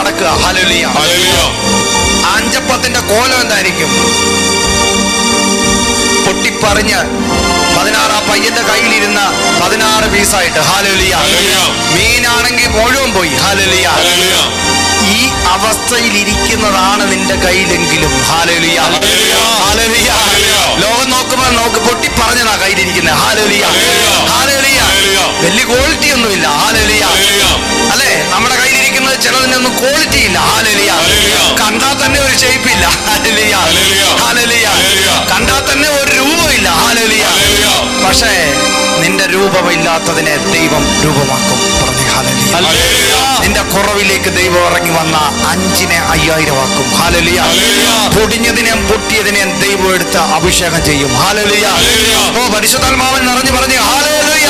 നടക്കുക. ഹല്ലേലൂയ. അഞ്ചപ്പത്തിന്റെ കോലം എന്തായിരിക്കും? പൊട്ടിപ്പറിഞ്ഞ് 16 പയ്യന്റെ കയ്യിലിരുന്ന 16 പീസായിട്ട്. ഹല്ലേലൂയ. മീനാണെങ്കിൽ മുഴുവൻ പോയി. ഹല്ലേലൂയ. ഈ അവസ്ഥയിലിരിക്കുന്നതാണ് നിന്റെ കയ്യിലെങ്കിലും. ഹല്ലേലൂയ. ഹല്ലേലൂയ. ലോകം നോക്ക് പൊട്ടിപ്പറഞ്ഞതാ കയ്യിലിരിക്കുന്നത്. ഹല്ലേലൂയ. ഹല്ലേലൂയ. വലിയ ക്വാളിറ്റി ഒന്നുമില്ല. ഹല്ലേലൂയ. അല്ലെ, നമ്മുടെ കയ്യിലിരിക്കുന്നത് ചിലതിനൊന്നും ക്വാളിറ്റി ഇല്ല. ഹല്ലേലൂയ. കണ്ടാൽ തന്നെ ഒരു ഷേപ്പ് ഇല്ല. ഹല്ലേലൂയ. ഹല്ലേലൂയ. കണ്ടാൽ തന്നെ ഒരു രൂപമില്ല. ഹല്ലേലൂയ. പക്ഷേ നിന്റെ രൂപമില്ലാത്തതിനെ ദൈവം രൂപമാക്കും. പറഞ്ഞേ ഹല്ലേലൂയ. നിന്റെ കുറവിലേക്ക് ദൈവം ഇറങ്ങി വന്ന 5-നെ 5000 ആക്കും. ഹല്ലേലൂയ. പൊടിഞ്ഞതിനെയും പൊട്ടിയതിനെയും ദൈവം എടുത്ത് അഭിഷേകം ചെയ്യും. ഹല്ലേലൂയ. ഓ, പരിശുദ്ധാത്മാവിൽ നിറഞ്ഞു പറഞ്ഞു ഹല്ലേലൂയ.